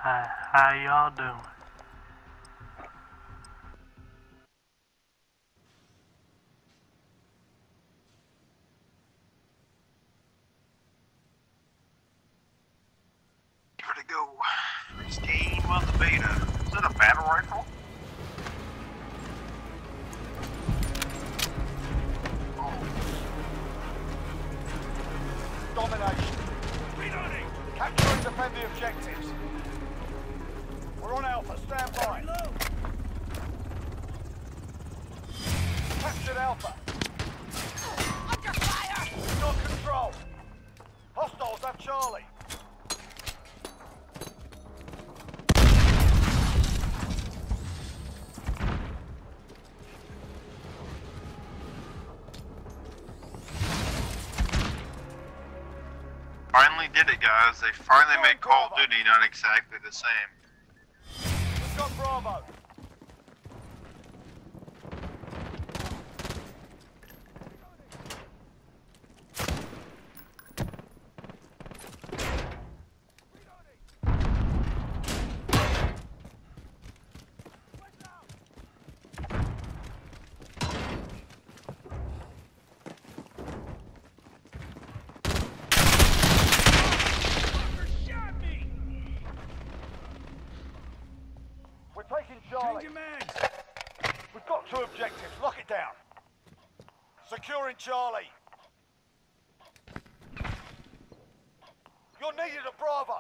Hi, how y'all doing? Where to go? First game of the beta. Is that a battle rifle? Domination. Reloading. Capture and defend the objectives. We're on Alpha. Stand by. Captured Alpha. Under fire! Got control. Hostiles have Charlie. Finally did it, guys. They finally made Call of Duty not exactly the same. We've got Bravo. We're taking Charlie. We've got two objectives. Lock it down. Securing Charlie. You're needed at Bravo.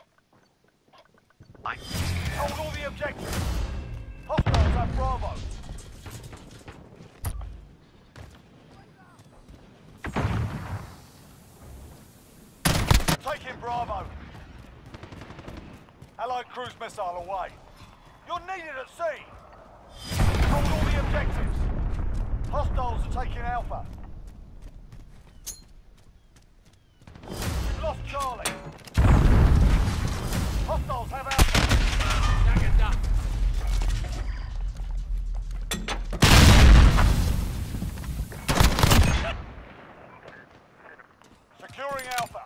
Hold all the objectives. Hostiles at Bravo. Taking Bravo. Allied cruise missile away. You're needed at sea. Hold all the objectives. Hostiles are taking Alpha. We've lost Charlie. Hostiles have Alpha. Securing Alpha.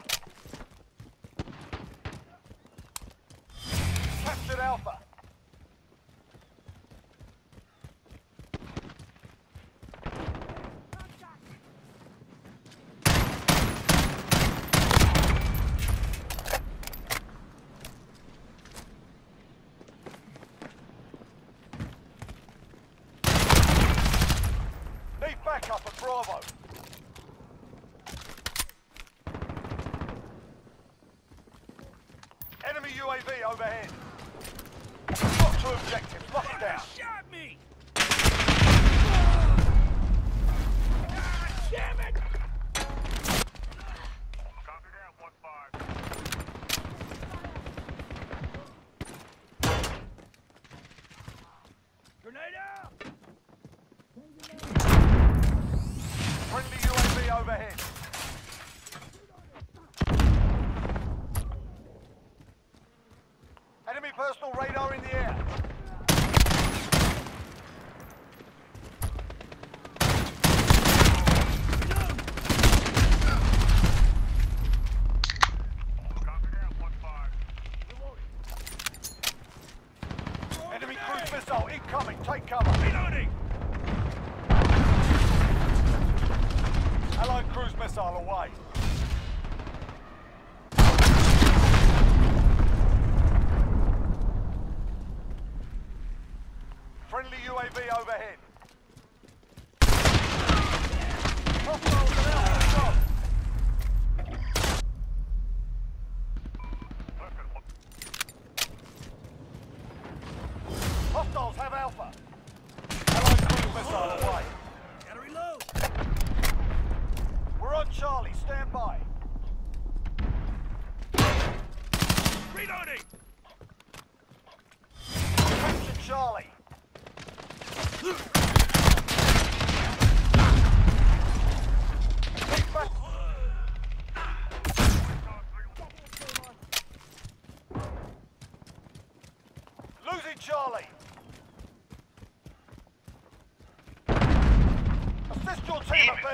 Captured Alpha. Need backup at Bravo. Enemy UAV overhead. We've got two objectives. Lock it down. Shot me! Damn it! Copy down, 1-5. Grenade out! Friendly UAV overhead. Enemy personal radar in the air. Copy down, 1-5. Enemy cruise missile incoming. Take cover. Reloading! Allied cruise missile away. Friendly UAV overhead. Hostiles are out of shot. Hostiles have Alpha. Allied cruise missile away. Gotta reload! We're on Charlie. Stand by. Reloading! Capture Charlie. Take back. Losing Charlie. Assist your team at B.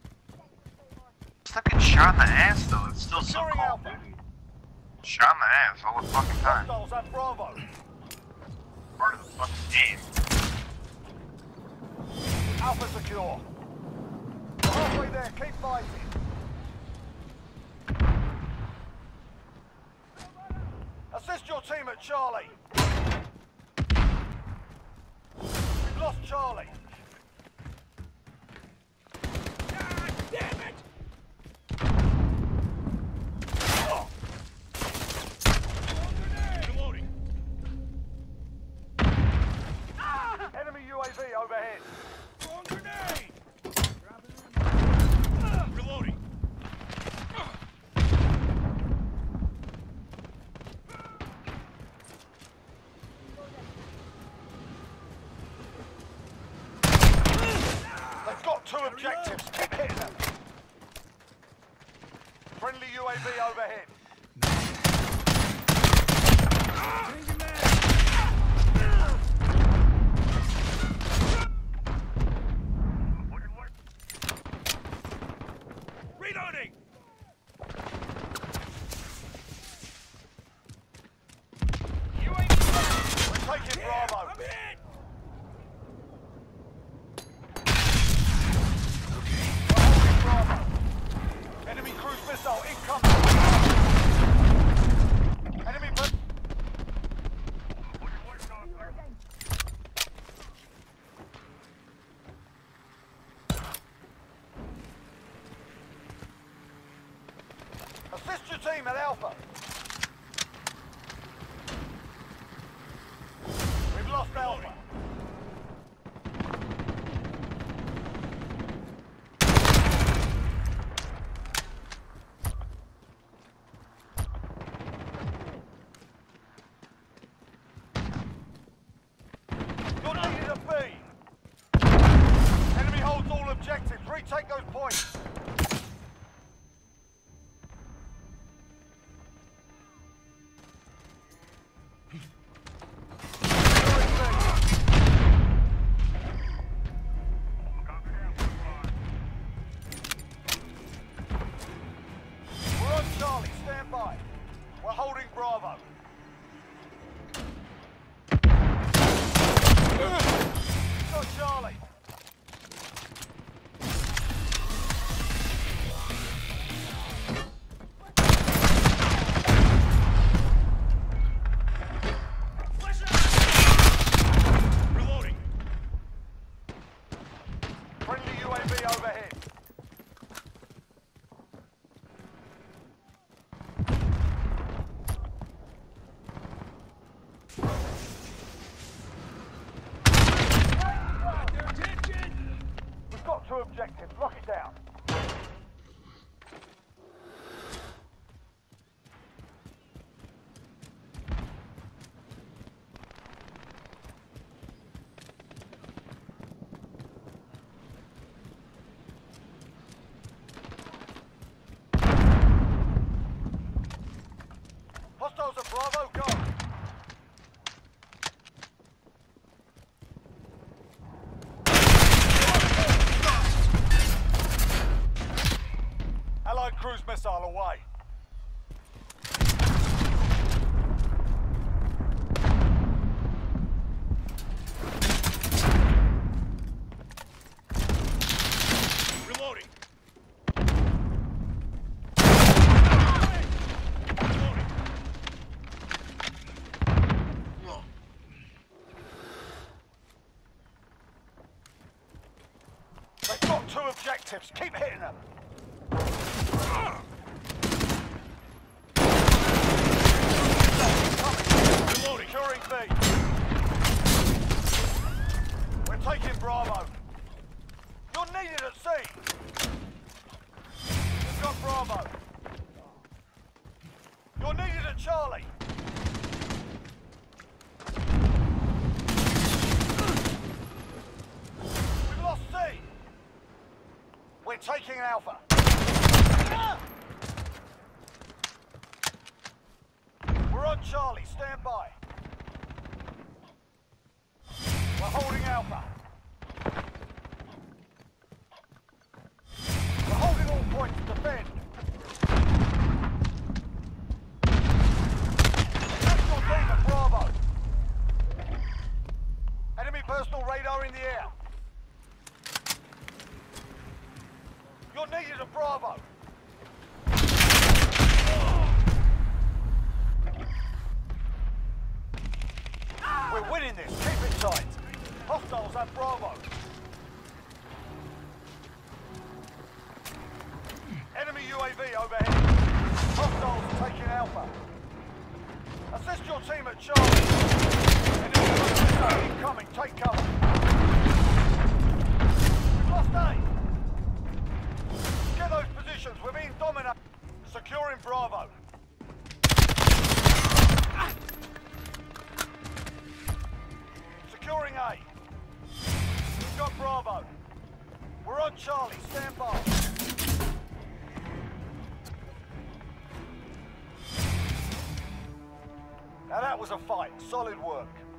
Still getting shot in the ass though. It's still so Securing Call of Alpha. Duty. Shot in the hands all the fucking time. Hostiles at Bravo. Part of the fucking game. Alpha secure. We're halfway there. Keep fighting. Assist your team at Charlie. We've lost Charlie. God damn it! Reloading. Enemy UAV overhead. Wrong grenade! Reloading. They've got two objectives. Keep hitting them. Friendly UAV overhead. Changing mag. Reloading. We're taking Bravo. I'm hit. We're holding Bravo. Enemy cruise missile incoming. Enemy. Assist your team at Alpha. We've lost Alpha. You're needed at B. Enemy holds all objectives. Retake those points. We're on Charlie, stand by. We're holding Bravo. Got Charlie. Reloading. Friendly UAV overhead. Got their attention. We've got two objectives. Lock it down. Hostiles at Bravo, go. Allied cruise missile away. Reloading. Reloading. They've got two objectives. Keep hitting them. Reloading. Securing B. We're taking Bravo. You're needed at sea. We've got Bravo. You're needed at Charlie. We've lost C. We're taking Alpha. We're on Charlie, stand by. We're holding Alpha. We're holding all points, defend. team at Charlie. Enemy incoming, take cover. We've lost A. Get those positions, we're being dominated. Securing Bravo. Securing A. We've got Bravo. We're on Charlie, stand by. Now that was a fight, solid work.